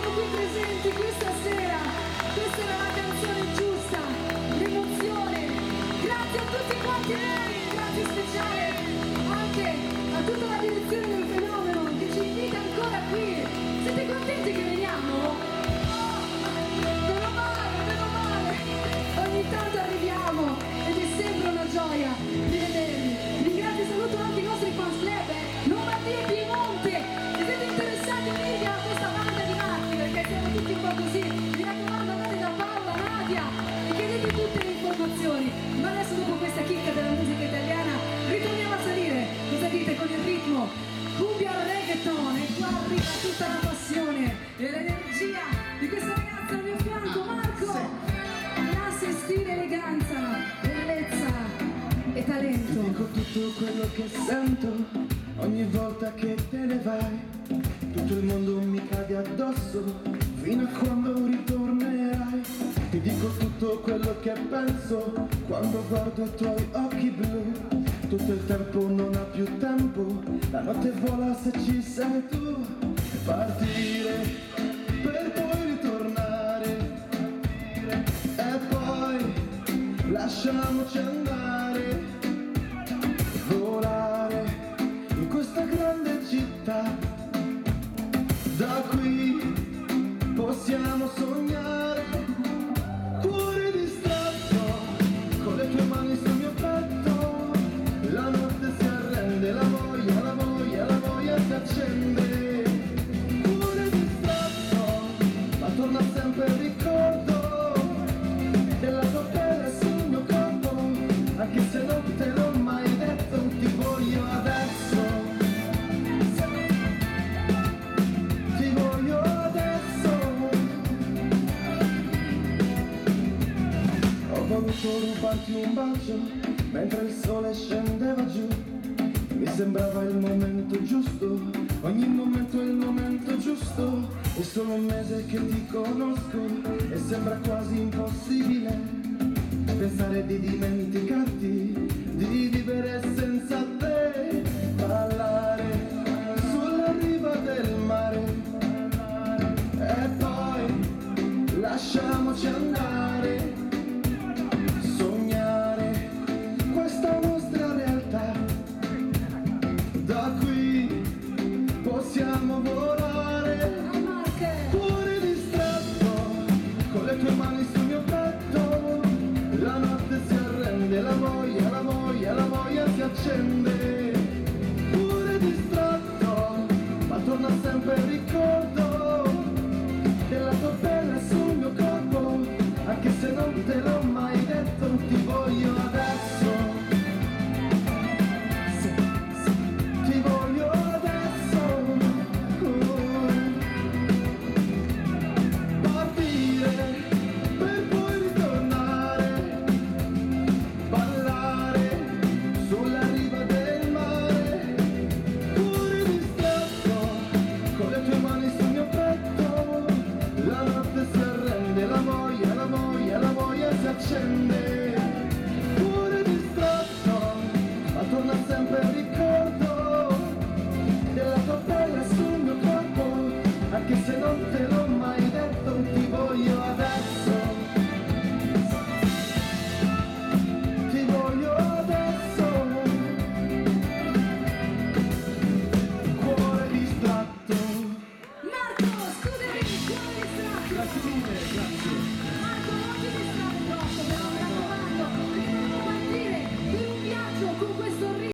siamo qui presenti questa sera. Questa era la canzone giusta, l'emozione. Grazie a tutti quanti voi, grazie speciale anche a tutta la direzione del fenomeno che ci invita ancora qui. Siete contenti che veniamo? Meno male. Ogni tanto arriviamo ed è sempre una gioia di vedervi. Ringrazio e saluto anche i nostri fans club, Lombardia e Piemonte. Se siete interessati a unirvi a questa banda di matti, perché siamo tutti un po' così, mi raccomando andate da Paola, Nadia e chiedete tutte le informazioni. Ma adesso dopo questa chicca della musica italiana ritorniamo a salire. Cosa dite con il ritmo? Cumbia reggaeton, e qua arriva tutta la passione e l'energia di questa ragazza al mio fianco, Marco. Classe, stile, eleganza, bellezza e talento. Ti dico tutto quello che sento ogni volta che te ne vai. Tutto il mondo mi cade addosso fino a quando ritornerai. Ti dico tutto quello che penso quando guardo i tuoi occhi blu. Tutto il tempo non ha più tempo, la notte vola se ci sei tu. Partire per poi ritornare e poi lasciamoci andare, volare in questa grande città. Da qui possiamo sognare, cuore distratto, con le tue mani sul mio petto. La notte si arrende, la voglia si accende. Cuore distratto, ma torna sempre il ricordo della tua pelle sul mio corpo. Anche se non te l'ho mai detto, ti voglio adesso. Ti voglio adesso. Ho voluto rubarti un bacio mentre il sole scendeva giù. Mi sembrava il momento giusto, ogni momento è il momento giusto. È solo un mese che ti conosco e sembra quasi impossibile pensare di dimenticarti, di vivere senza te. Ballare sulla riva del mare e poi lasciamoci andare, sognare questa nostra realtà. Da qui possiamo volare, cuore distratto, con le tue mani sul mio petto. La notte si arrende, la voglia si accende. Cuore distratto, ma torna sempre il ricordo della tua pelle sul mio corpo. Anche se non te l'ho mai detto, ti voglio adesso. Ti voglio adesso. Partire per poi ritornare, ballare sulla riva del mare. Cuore distratto, con le tue mani sul mio petto. La notte si arrende, la voglia si accende. Cuore distratto, ma torna sempre il ricordo della tua pelle sul mio corpo. Anche se non te l'ho mai detto, ti voglio adesso. Ti voglio adesso. Cuore distratto. Marco, scusami, cuore distratto. Grazie mille, grazie.